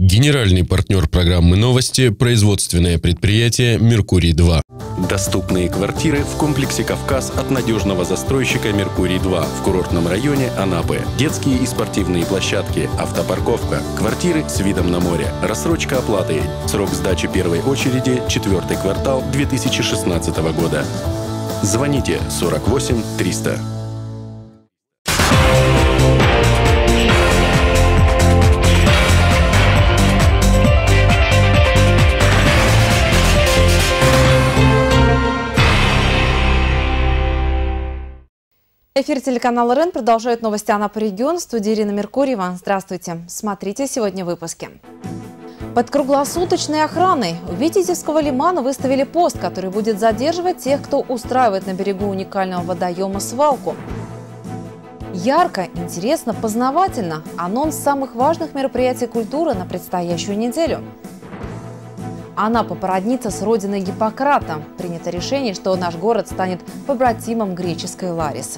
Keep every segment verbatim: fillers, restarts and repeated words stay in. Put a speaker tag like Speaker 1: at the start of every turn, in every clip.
Speaker 1: Генеральный партнер программы «Новости» – производственное предприятие «Меркурий-два».
Speaker 2: Доступные квартиры в комплексе «Кавказ» от надежного застройщика «Меркурий-два» в курортном районе Анапы. Детские и спортивные площадки, автопарковка, квартиры с видом на море, рассрочка оплаты. Срок сдачи первой очереди – четвертый квартал две тысячи шестнадцатого года. Звоните сорок восемь триста.
Speaker 3: Эфир телеканала РЕН продолжает новости Анапы регион. В студии Ирина Меркурьева. Здравствуйте. Смотрите сегодня в выпуске. Под круглосуточной охраной у Витязевского лимана выставили пост, который будет задерживать тех, кто устраивает на берегу уникального водоема свалку. Ярко, интересно, познавательно. Анонс самых важных мероприятий культуры на предстоящую неделю. Анапа породнится с родиной Гиппократа. Принято решение, что наш город станет побратимом греческой Ларисы.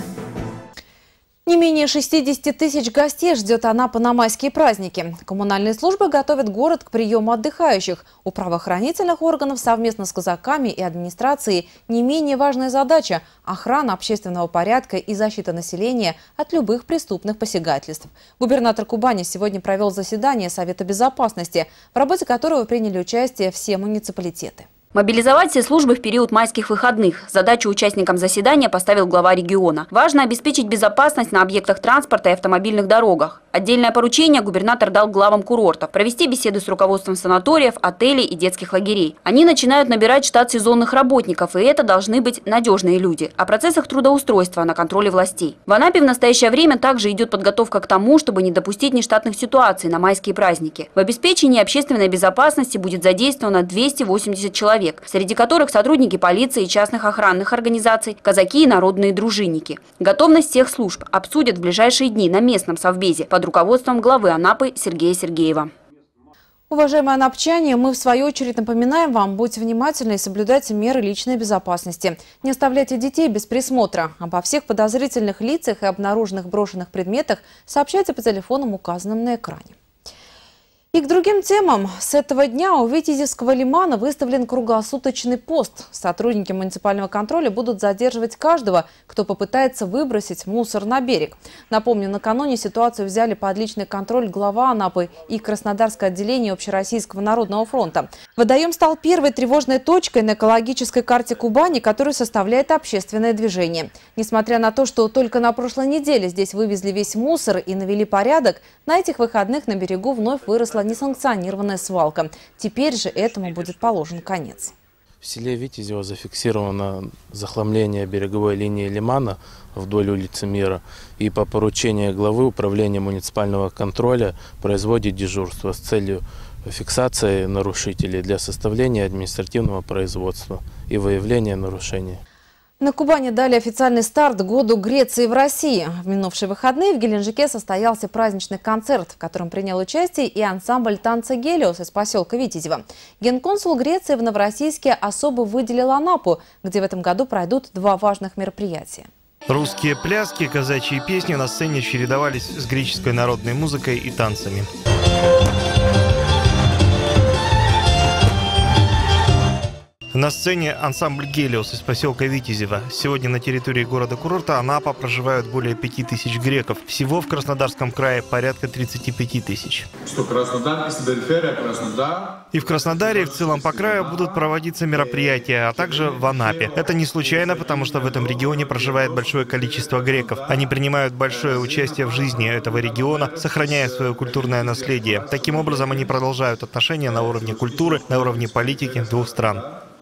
Speaker 3: Не менее шестидесяти тысяч гостей ждет Анапа на майские праздники. Коммунальные службы готовят город к приему отдыхающих. У правоохранительных органов совместно с казаками и администрацией не менее важная задача – охрана общественного порядка и защита населения от любых преступных посягательств. Губернатор Кубани сегодня провел заседание Совета безопасности, в работе которого приняли участие все муниципалитеты.
Speaker 4: Мобилизовать все службы в период майских выходных. Задачу участникам заседания поставил глава региона. Важно обеспечить безопасность на объектах транспорта и автомобильных дорогах. Отдельное поручение губернатор дал главам курортов – провести беседы с руководством санаториев, отелей и детских лагерей. Они начинают набирать штат сезонных работников, и это должны быть надежные люди. О процессах трудоустройства на контроле властей. В Анапе в настоящее время также идет подготовка к тому, чтобы не допустить нештатных ситуаций на майские праздники. В обеспечении общественной безопасности будет задействовано двести восемьдесят человек, среди которых сотрудники полиции и частных охранных организаций, казаки и народные дружинники. Готовность всех служб обсудят в ближайшие дни на местном совбезе под руководством главы Анапы Сергея Сергеева.
Speaker 3: Уважаемые анапчане, мы в свою очередь напоминаем вам, будьте внимательны и соблюдайте меры личной безопасности. Не оставляйте детей без присмотра. Обо всех подозрительных лицах и обнаруженных брошенных предметах сообщайте по телефонам, указанным на экране. И к другим темам. С этого дня у Витязевского лимана выставлен круглосуточный пост. Сотрудники муниципального контроля будут задерживать каждого, кто попытается выбросить мусор на берег. Напомню, накануне ситуацию взяли под личный контроль глава Анапы и Краснодарское отделение Общероссийского народного фронта. Водоем стал первой тревожной точкой на экологической карте Кубани, которую составляет общественное движение. Несмотря на то, что только на прошлой неделе здесь вывезли весь мусор и навели порядок, на этих выходных на берегу вновь выросла несанкционированная свалка. Теперь же этому будет положен конец.
Speaker 5: В селе Витязево зафиксировано захламление береговой линии лимана вдоль улицы Мира. И по поручению главы управления муниципального контроля производит дежурство с целью фиксации нарушителей для составления административного производства и выявления нарушений.
Speaker 3: На Кубани дали официальный старт году Греции в России. В минувшие выходные в Геленджике состоялся праздничный концерт, в котором принял участие и ансамбль танца «Гелиос» из поселка Витязево. Генконсул Греции в Новороссийске особо выделил Анапу, где в этом году пройдут два важных мероприятия.
Speaker 6: Русские пляски, казачьи песни на сцене чередовались с греческой народной музыкой и танцами. На сцене ансамбль «Гелиос» из поселка Витязево. Сегодня на территории города-курорта Анапа проживают более пяти тысяч греков. Всего в Краснодарском крае порядка тридцати пяти тысяч.
Speaker 7: Что Краснодар, периферия Краснодар.
Speaker 6: И в Краснодаре, и в целом по краю будут проводиться мероприятия, а также в Анапе. Это не случайно, потому что в этом регионе проживает большое количество греков. Они принимают большое участие в жизни этого региона, сохраняя свое культурное наследие. Таким образом, они продолжают отношения на уровне культуры, на уровне политики двух стран.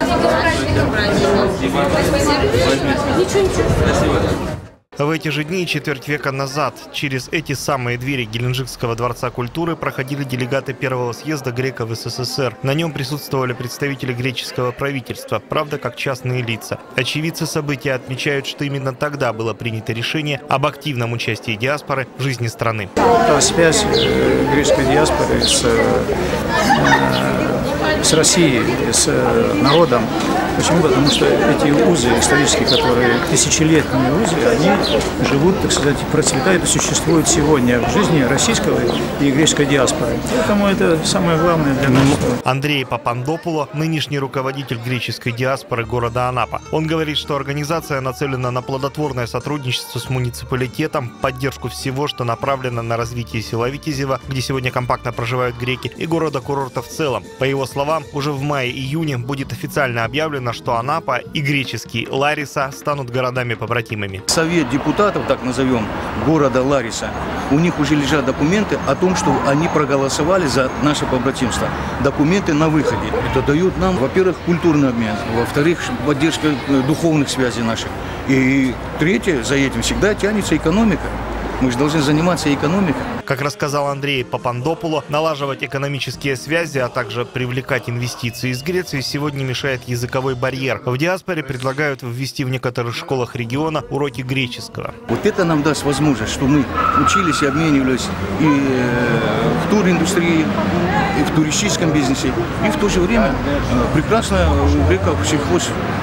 Speaker 6: В эти же дни, четверть века назад, через эти самые двери Геленджикского дворца культуры проходили делегаты первого съезда греков СССР. На нем присутствовали представители греческого правительства, правда, как частные лица. Очевидцы события отмечают, что именно тогда было принято решение об активном участии диаспоры в жизни страны.
Speaker 8: Связь греческой диаспоры с с Россией, с народом. Почему? Потому что эти узы исторические, которые тысячелетние узы, они живут, так сказать, процветают и существуют сегодня в жизни российского и греческой диаспоры. Поэтому это самое главное для нас.
Speaker 6: Андрей Папандопуло, нынешний руководитель греческой диаспоры города Анапа. Он говорит, что организация нацелена на плодотворное сотрудничество с муниципалитетом, поддержку всего, что направлено на развитие села Витязева, где сегодня компактно проживают греки, и города-курорта в целом. По его словам, уже в мае-июне будет официально объявлено, что Анапа и греческий Лариса станут городами-побратимами.
Speaker 9: Совет депутатов, так назовем, города Лариса, у них уже лежат документы о том, что они проголосовали за наше побратимство. Документы на выходе. Это дает нам, во-первых, культурный обмен, во-вторых, поддержка духовных связей наших. И третье, за этим всегда тянется экономика. Мы же должны заниматься экономикой.
Speaker 6: Как рассказал Андрей Папандопуло, налаживать экономические связи, а также привлекать инвестиции из Греции сегодня мешает языковой барьер. В диаспоре предлагают ввести в некоторых школах региона уроки греческого.
Speaker 9: Вот это нам даст возможность, что мы учились и обменивались и в туриндустрии, и в туристическом бизнесе, и в то же время прекрасно у греков сельхоз.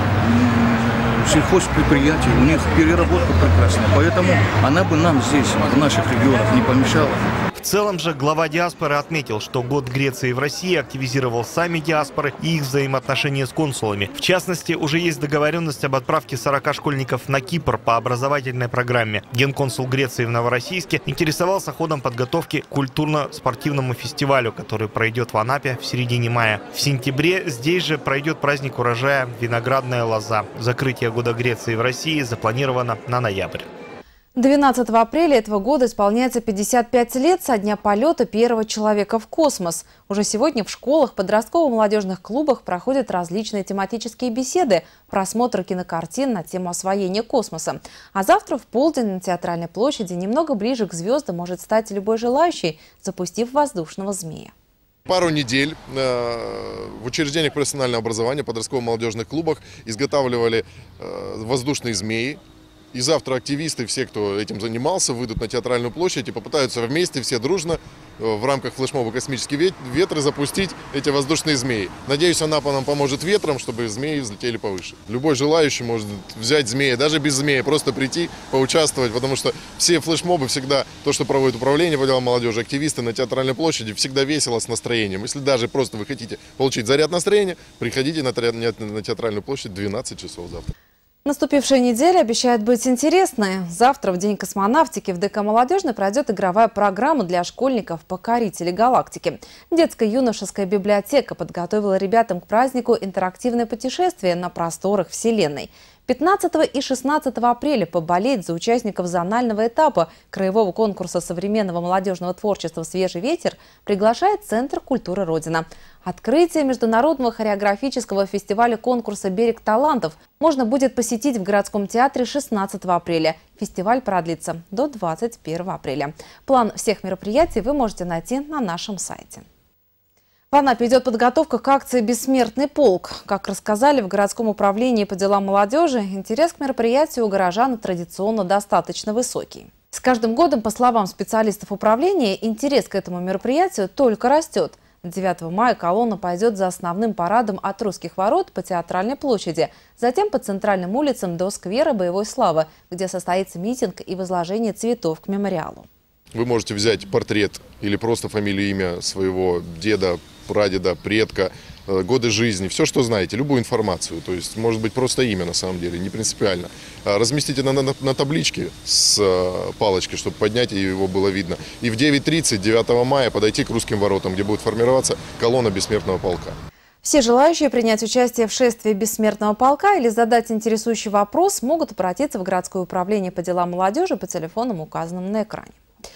Speaker 9: Сельхозпредприятий, у них переработка прекрасная, поэтому она бы нам здесь, в наших регионах, не помешала.
Speaker 6: В целом же глава диаспоры отметил, что год Греции в России активизировал сами диаспоры и их взаимоотношения с консулами. В частности, уже есть договоренность об отправке сорока школьников на Кипр по образовательной программе. Генконсул Греции в Новороссийске интересовался ходом подготовки к культурно-спортивному фестивалю, который пройдет в Анапе в середине мая. В сентябре здесь же пройдет праздник урожая «Виноградная лоза». Закрытие года Греции в России запланировано на ноябрь.
Speaker 3: двенадцатого апреля этого года исполняется пятьдесят пять лет со дня полета первого человека в космос. Уже сегодня в школах, подростково-молодежных клубах проходят различные тематические беседы, просмотр кинокартин на тему освоения космоса. А завтра в полдень на Театральной площади немного ближе к звездам может стать любой желающий, запустив воздушного змея.
Speaker 10: Пару недель э, в учреждениях профессионального образования, подростково-молодежных клубах изготавливали э, воздушные змеи. И завтра активисты, все, кто этим занимался, выйдут на Театральную площадь и попытаются вместе, все дружно, в рамках флешмоба «Космические ветры» запустить эти воздушные змеи. Надеюсь, Анапа нам поможет ветром, чтобы змеи взлетели повыше. Любой желающий может взять змея, даже без змея, просто прийти, поучаствовать, потому что все флешмобы всегда, то, что проводит управление по делам молодежи, активисты на Театральной площади, всегда весело, с настроением. Если даже просто вы хотите получить заряд настроения, приходите на Театральную площадь в двенадцать часов завтра.
Speaker 3: Наступившая неделя обещает быть интересной. Завтра, в День космонавтики, в ДК «Молодежный» пройдет игровая программа для школьников «Покорители галактики». Детско-юношеская библиотека подготовила ребятам к празднику интерактивное путешествие на просторах Вселенной. пятнадцатого и шестнадцатого апреля поболеть за участников зонального этапа краевого конкурса современного молодежного творчества «Свежий ветер» приглашает Центр культуры Родина. Открытие международного хореографического фестиваля конкурса «Берег талантов» можно будет посетить в городском театре шестнадцатого апреля. Фестиваль продлится до двадцать первого апреля. План всех мероприятий вы можете найти на нашем сайте. В Анапе идет подготовка к акции «Бессмертный полк». Как рассказали в городском управлении по делам молодежи, интерес к мероприятию у горожан традиционно достаточно высокий. С каждым годом, по словам специалистов управления, интерес к этому мероприятию только растет. девятого мая колонна пойдет за основным парадом от Русских ворот по Театральной площади, затем по центральным улицам до сквера Боевой славы, где состоится митинг и возложение цветов к мемориалу.
Speaker 10: Вы можете взять портрет или просто фамилию, имя своего деда, прадеда, предка, годы жизни, все, что знаете, любую информацию. То есть, может быть, просто имя на самом деле, не принципиально. Разместите на, на, на табличке с палочкой, чтобы поднять, и его было видно. И в девять тридцать девятого мая подойти к Русским воротам, где будет формироваться колонна Бессмертного полка.
Speaker 3: Все желающие принять участие в шествии Бессмертного полка или задать интересующий вопрос могут обратиться в городское управление по делам молодежи по телефонам, указанным на экране.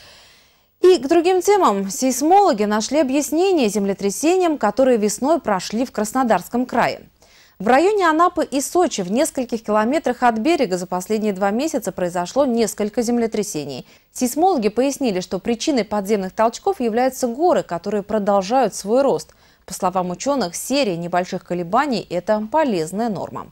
Speaker 3: И к другим темам. Сейсмологи нашли объяснение землетрясениям, которые весной прошли в Краснодарском крае. В районе Анапы и Сочи в нескольких километрах от берега за последние два месяца произошло несколько землетрясений. Сейсмологи пояснили, что причиной подземных толчков являются горы, которые продолжают свой рост. По словам ученых, серия небольших колебаний – это полезная норма.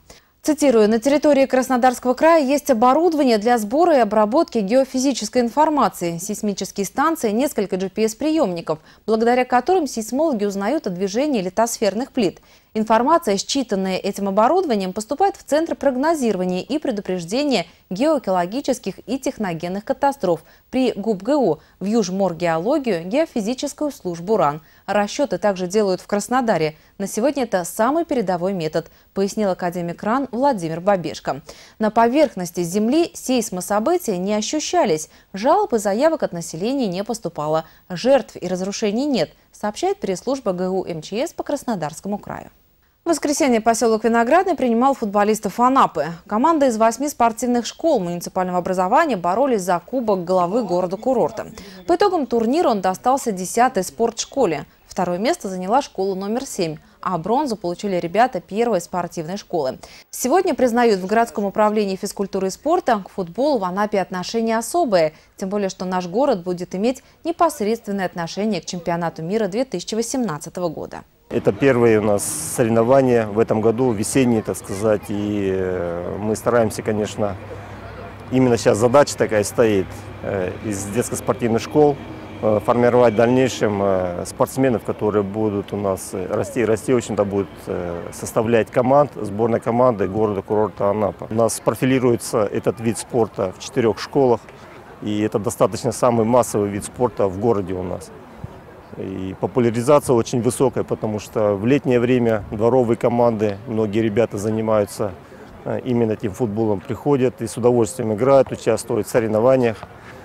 Speaker 3: Цитирую, на территории Краснодарского края есть оборудование для сбора и обработки геофизической информации, сейсмические станции, несколько джи пи эс-приемников, благодаря которым сейсмологи узнают о движении литосферных плит. Информация, считанная этим оборудованием, поступает в Центр прогнозирования и предупреждения геоэкологических и техногенных катастроф при ГУБГУ, в Южморгеологию, геофизическую службу РАН. Расчеты также делают в Краснодаре. На сегодня это самый передовой метод, пояснил академик РАН Владимир Бабешко. На поверхности Земли сейсмособытия не ощущались, жалоб и заявок от населения не поступало, жертв и разрушений нет, сообщает пресс-служба ГУ эм че эс по Краснодарскому краю. В воскресенье поселок Виноградный принимал футболистов Анапы. Команды из восьми спортивных школ муниципального образования боролись за кубок главы города-курорта. По итогам турнира он достался десятой спортшколе. Второе место заняла школа номер семь, а бронзу получили ребята первой спортивной школы. Сегодня признают в городском управлении физкультуры и спорта к футболу в Анапе отношения особые. Тем более, что наш город будет иметь непосредственное отношение к чемпионату мира две тысячи восемнадцатого года.
Speaker 11: Это первые у нас соревнования в этом году, весенние, так сказать. И мы стараемся, конечно, именно сейчас задача такая стоит из детско-спортивных школ формировать в дальнейшем спортсменов, которые будут у нас расти и расти, в общем-то, будут составлять команд, сборной команды города-курорта Анапа. У нас профилируется этот вид спорта в четырех школах, и это достаточно самый массовый вид спорта в городе у нас. И популяризация очень высокая, потому что в летнее время дворовые команды, многие ребята занимаются именно этим футболом, приходят и с удовольствием играют, участвуют в соревнованиях.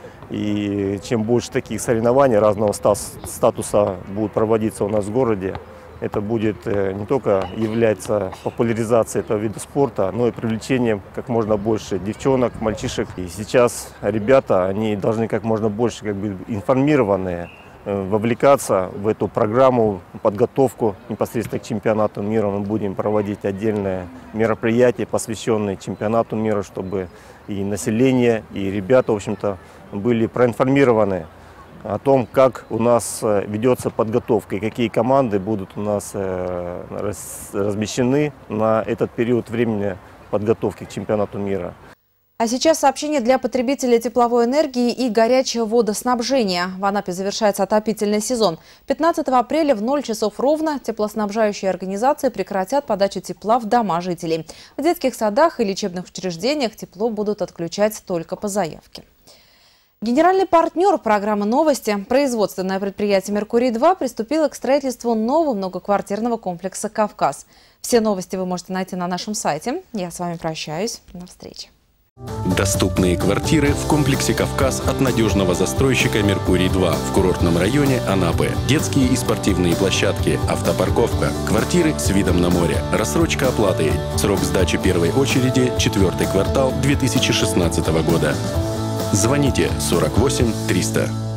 Speaker 11: И чем больше таких соревнований разного статуса будут проводиться у нас в городе, это будет не только являться популяризацией этого вида спорта, но и привлечением как можно больше девчонок, мальчишек. И сейчас ребята, они должны как можно больше, как бы информированные, вовлекаться в эту программу, подготовку непосредственно к чемпионату мира. Мы будем проводить отдельные мероприятия, посвященные чемпионату мира, чтобы и население, и ребята, в общем-то, были проинформированы о том, как у нас ведется подготовка и какие команды будут у нас размещены на этот период времени подготовки к чемпионату мира.
Speaker 3: А сейчас сообщение для потребителей тепловой энергии и горячего водоснабжения. В Анапе завершается отопительный сезон. пятнадцатого апреля в ноль часов ровно теплоснабжающие организации прекратят подачу тепла в дома жителей. В детских садах и лечебных учреждениях тепло будут отключать только по заявке. Генеральный партнер программы «Новости», производственное предприятие «Меркурий-два» приступило к строительству нового многоквартирного комплекса «Кавказ». Все новости вы можете найти на нашем сайте. Я с вами прощаюсь. До встречи.
Speaker 2: Доступные квартиры в комплексе «Кавказ» от надежного застройщика «Меркурий-два» в курортном районе Анапы. Детские и спортивные площадки, автопарковка, квартиры с видом на море, рассрочка оплаты. Срок сдачи первой очереди – четвертый квартал две тысячи шестнадцатого года. Звоните сорок восемь триста.